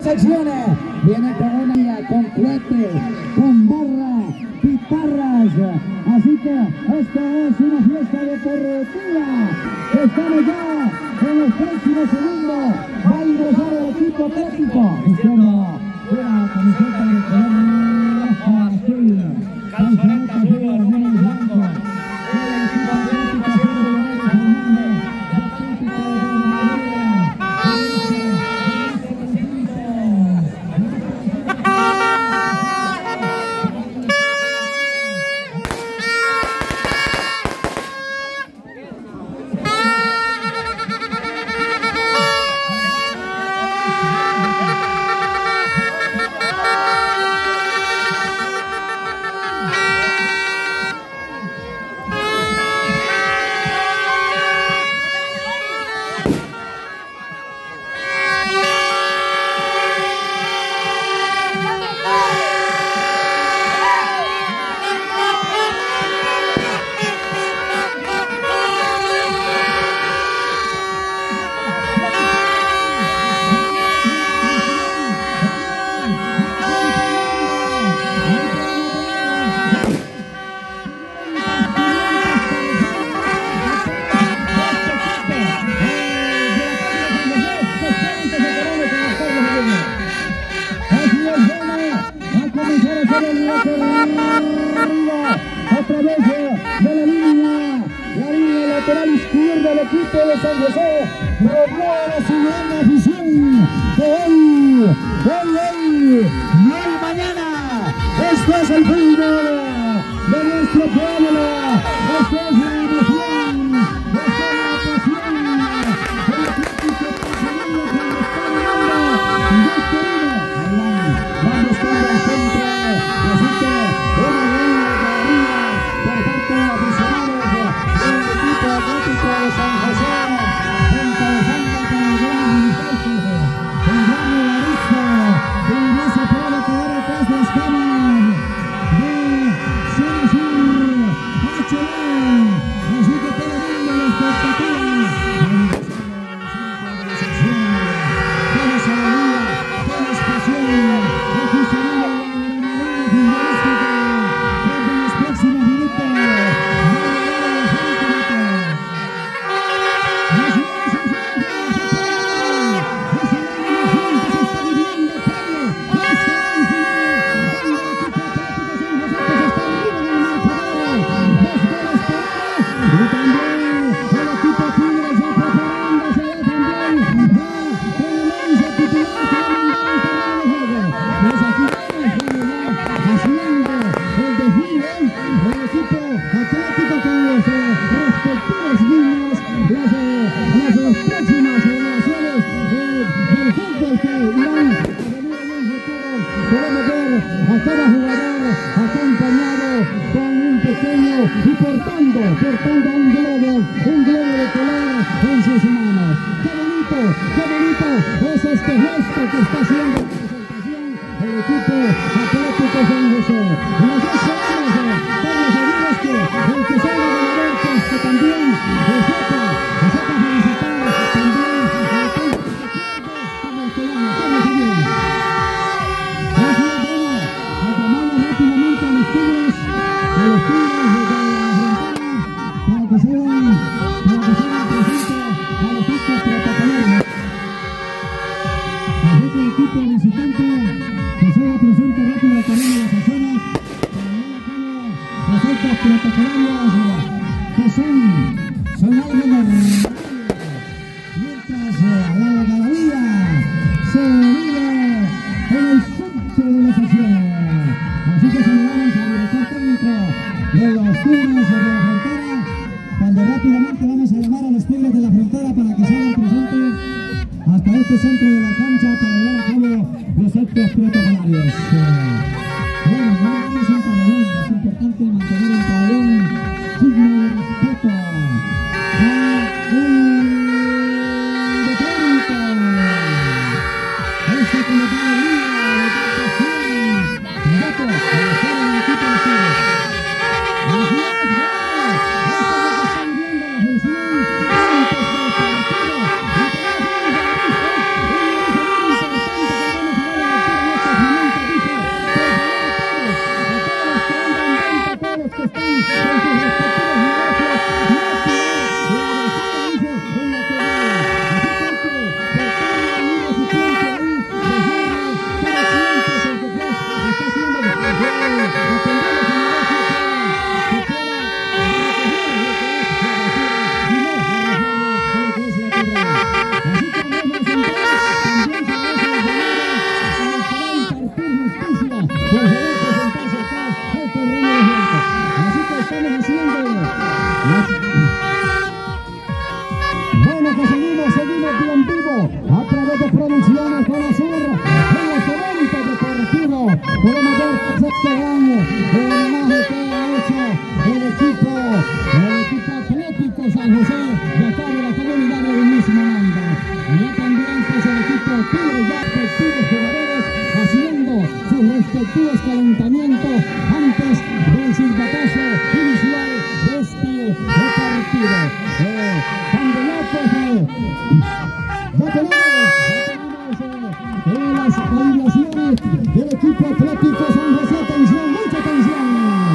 Secciones, viene con una guía, con cohete, con barra, guitarras, así que esta es una fiesta deportiva. Estamos ya en los próximos segundos, va a ingresar el equipo atlético, vistiendo una camiseta de color azul, calzoneta azul, menos blanco. A través de la línea lateral izquierda del equipo de San José, rodeó su gran afición de hoy y el mañana. Esto es el fútbol de nuestro pueblo, esto es la emoción, esto es la pasión, el Atlético Pasadena cuando está ganando 2-1, van buscando al centro, así que una gran galería por parte de aficionados del equipo Atlético de San José, encabezando con el gran Ministerio, el gran Evaristo, y no se puede quedar atrás de Esteban de San Azul, Hachelén, así que todo el mundo lo espectacular. A cada jugador acompañado con un pequeño y portando un globo de color en sus manos. Qué bonito es este gesto que está haciendo la presentación el equipo Atlético San José. Nos esperamos por los amigos que el que salga ganador, pues que también sepa felicitar también a todos como el que gana. Rápidamente a los tigres de la frontera para que sean presentes a los actos protocolarios. Así que el equipo visitante que sea presente rápido al terreno de las personas para llevar a cabo los actos protocolarios que son algo normales. Mientras la algarabía se vive en el centro de las acciones. Así que saludamos al director técnico de los Tigres de la Frontera, cuando rápidamente vamos a llamar a los Tigres de la Frontera para que se hagan presentes hasta este centro de la cancha para llevar a cabo los actos protocolarios. Bueno, no es un pabellón, es importante mantener un pabellón digno de respeto. Este que le da alegría, le da pasión. respectivos calentamientos antes del silbatazo inicial de este partido. Cuando ya tenemos las alineaciones del equipo Atlético San José. Atención, mucha atención.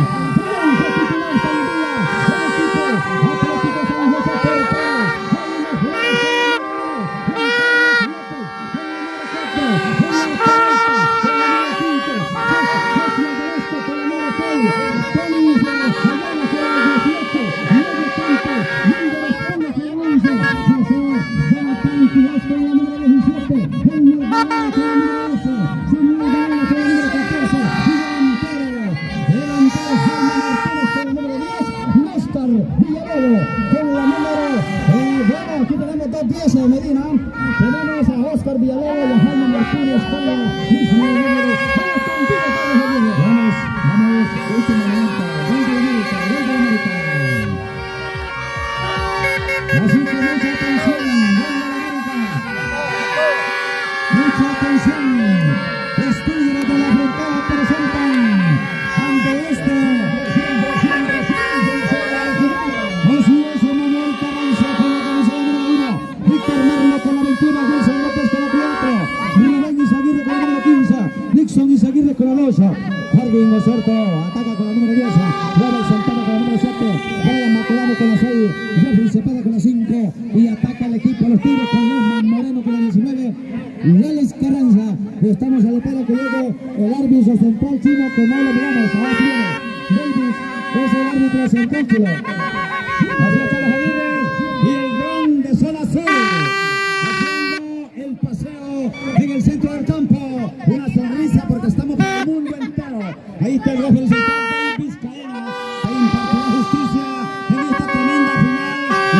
Medina, tenemos a Oscar Villalobos y a Jaime Martínez con la misma número. Vamos contigo, Carlos Aguirre. Vamos, última vuelta, gol de América. Así que mucha atención, gol de América. Mucha atención. Los Tigres de la Frontera presentan ante siempre, así es, Manuel Carranza con la camisa número 1. Víctor Merlo con la 21, Wilson López con la 4, Rubén Izaguirre con la número 15, Nixon Izaguirre con la 2, Harvin Osorto ataca con la número 10, Robert Santana con la número 7, Brian Maculano con la 6, Jeffrey Cepeda con la 5 y ataca el equipo a los Tigres con Lesman Moreno con la 19 y Alex Carranza. Estamos a la espera que llegue el árbitro central chino que no lo miramos. Ahora viene Davis, es el árbitro central chino. Así está los Aguirre y el dron de zona sur haciendo el paseo en el centro del campo. Una sonrisa porque estamos para el mundo entero. Ahí está el representante Vizcaíno que impartirá justicia en esta tremenda final.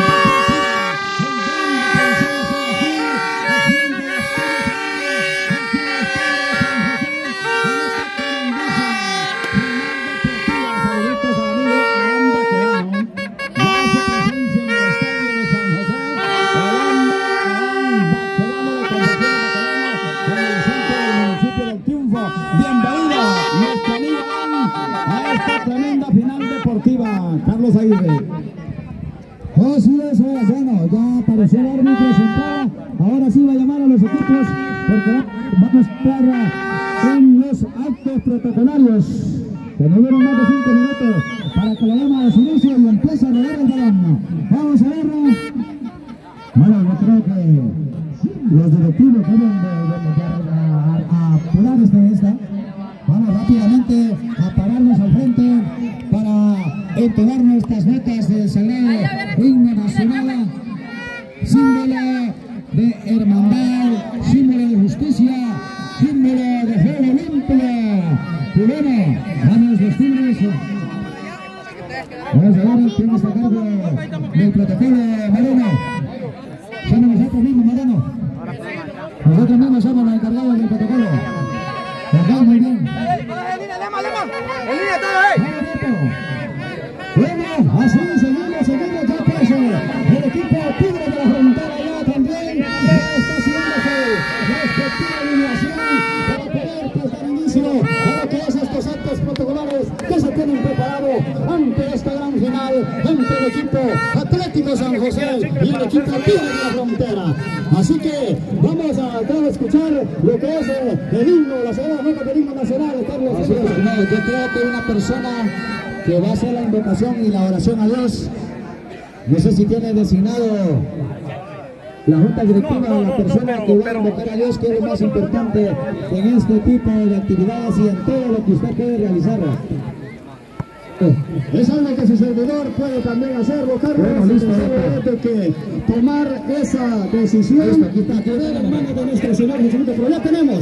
Carlos Aguirre. Así es, bueno, ya apareció el árbitro central. Ahora sí va a llamar a los equipos porque va a estar en los actos protocolarios que no dieron más de 5 minutos para que lo demos a su inicio y empiece a rodar el balón. Vamos a verlo. Bueno, yo creo que los directivos deben de apurar esta. Vamos rápidamente a pararnos al frente para entonar nuestras notas del sagrado himno nacional, símbolo de hermandad, símbolo de justicia, símbolo de juego limpio. Y bueno, vamos los Tigres. Vamos a ver quién está a cargo del protocolo, Moreno. Somos nosotros mismos, Moreno. Nosotros mismos somos los encargados del protocolo. ¿Verdad? Muy bien. Bueno, así seguimos ya preso. El equipo Tigre de la Frontera ya también está haciendo su respectiva alineación para poder dar inicio a lo que es estos actos protocolares que se tienen preparado ante esta gran final entre el equipo Atlético San José y el equipo Tigre de la Frontera. Así que vamos a escuchar lo que es el himno, la segunda nota del himno nacional, Carlos. No, yo creo que una persona que va a hacer la invocación y la oración a Dios, no sé si tiene designado la junta directiva o la persona que va a invocar a Dios, que es lo más importante en este tipo de actividades y en todo lo que usted puede realizar. Es algo que su servidor puede también hacerlo, Carlos. Bueno, listo, de que tomar esa decisión aquí está, que de la mano de nuestro Señor Jesucristo. Pero ya tenemos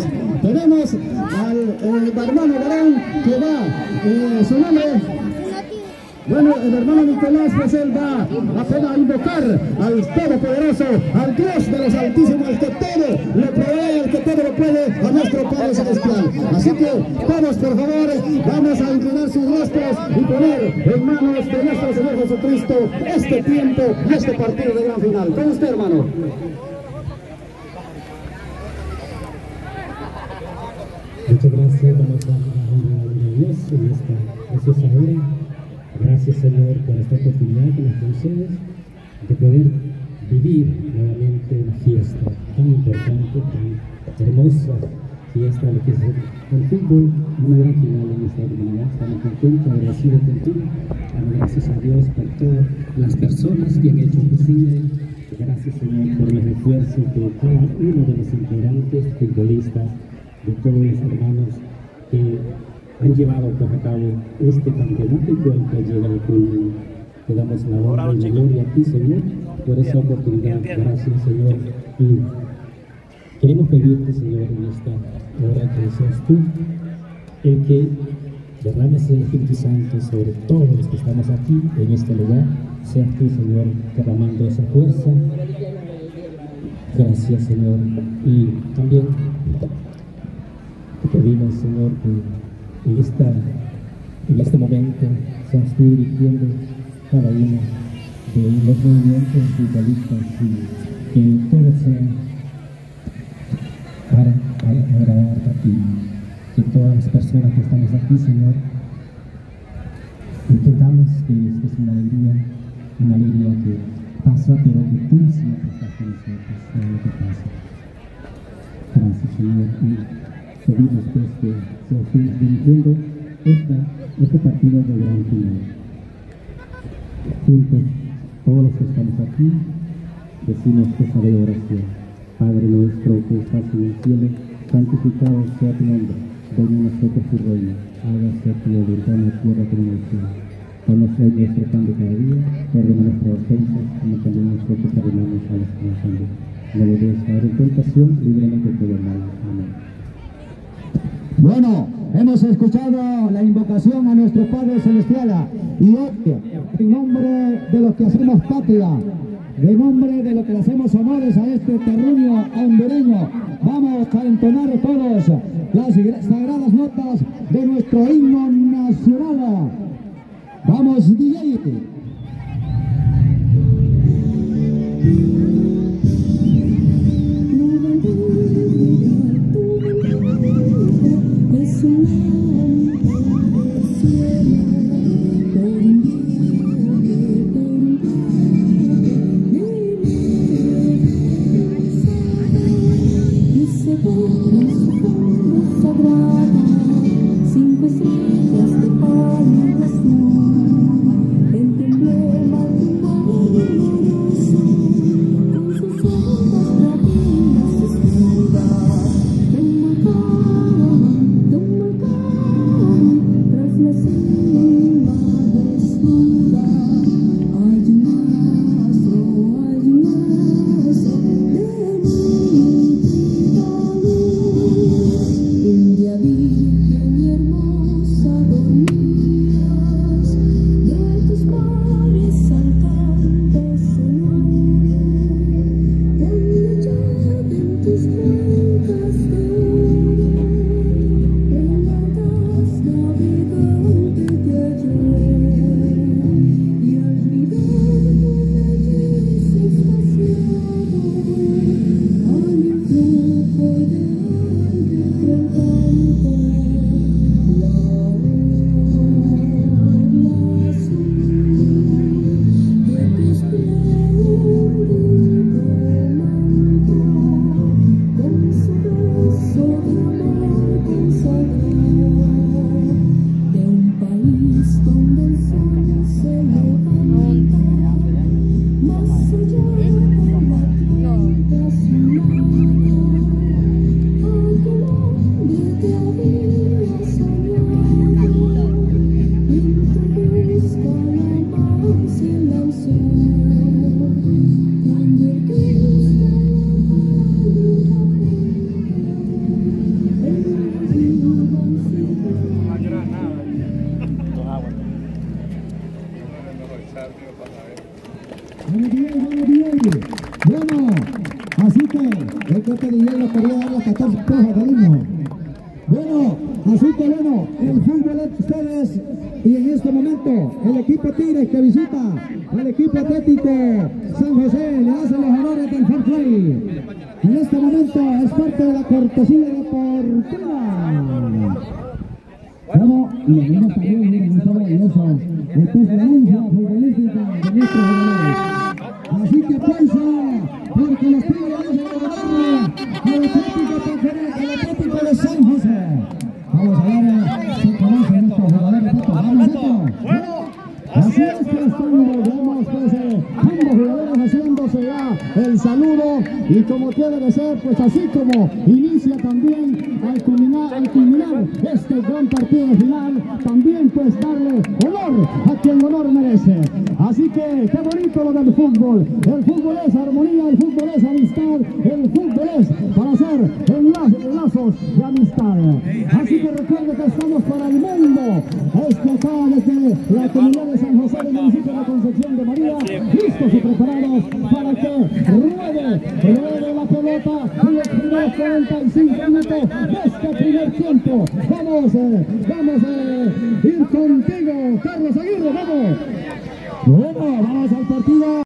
al hermano varón que va, su nombre. Bueno, el hermano Nicolás, pues él va a invocar al Todopoderoso, al Dios de los Altísimos, al que todo le provee, al que todo lo puede, a nuestro Padre Celestial. Así que todos, por favor, vamos a inclinar sus rostros y poner en manos de nuestro Señor Jesucristo este tiempo y este partido de gran final. ¿Cómo usted, hermano? Muchas gracias. vamos a honrar a Dios en esta preciosa hora. Gracias, Señor, por esta oportunidad que nos concedes de poder vivir nuevamente una fiesta tan importante, tan hermosa fiesta, lo que es el fútbol, una gran final en nuestra comunidad. Estamos contentos, agradecidos contigo. Damos gracias a Dios por todas las personas que han hecho posible. Gracias, Señor, por los esfuerzos de cada uno de los integrantes, futbolistas, de todos los hermanos que han llevado pues, a cabo este campeonato y que llega al culmen. Te damos la honra y la gloria a ti, Señor, por esa oportunidad. Gracias, Señor. Y queremos pedirte, Señor, en esta hora que seas tú el que derrames el Espíritu Santo sobre todos los que estamos aquí en este lugar. Seas tú, Señor, derramando esa fuerza. Gracias, Señor. Y también te pedimos, Señor, que en este momento seas tú dirigiendo cada uno de los movimientos futbolistas y que todo sea para agradarte a ti. Que todas las personas que estamos aquí, Señor, entendamos que esta es una alegría que pasa, pero que tú siempre estás con nosotros, todo lo que pasa. Gracias, Señor, y pedimos pues que seas tú dirigiendo este partido de gran final. Juntos, todos los que estamos aquí, decimos esa de oración. Padre nuestro que estás en el cielo, santificado sea tu nombre. Venga a nosotros tu reino, hágase tu voluntad en la tierra como en el cielo. Danos hoy nuestro pan de cada día, perdona nuestras ofensas, como también nosotros perdonamos a los que nos ofenden. No nos dejes caer en tentación, líbranos de todo mal. Amén. Bueno, hemos escuchado la invocación a nuestro Padre Celestial y hoy, en nombre de los que hacemos patria, en nombre de los que le hacemos honores a este terruño hondureño, vamos a entonar todos las sagradas notas de nuestro himno nacional. ¡Vamos, DJ! Bueno, así que el corte de hielo quería dar las 14 cosas del himno. Bueno, así que bueno, el fútbol de ustedes y en este momento el equipo Tigres que visita al equipo Atlético San José le hace los honores del fair play. En este momento es parte de la cortesía deportiva. y lo vemos también, miren, todo eso. Esta es la lucha futbolística de nuestros jugadores. Así que piensa, porque los Tigres van a ganar al Atlético de San José. Vamos a ver si conocen estos jugadores. Vamos, así es que estamos, pues, ambos jugadores haciéndose ya el saludo, y como tiene que ser, pues así como inicia también al culminar este gran partido final, también pues darle honor a quien honor merece. Así que qué bonito lo del fútbol. El fútbol es armonía, el fútbol es amistad, el fútbol es para hacer lazos de amistad. Así que recuerde que estamos para el mundo. Esto acaba de que la comunidad de San José del municipio de Concepción de María, listos y preparados para que ruede la pelota en los primeros 45 minutos de este primer tiempo. Vamos a ir contigo, Carlos Aguirre, vamos al partido.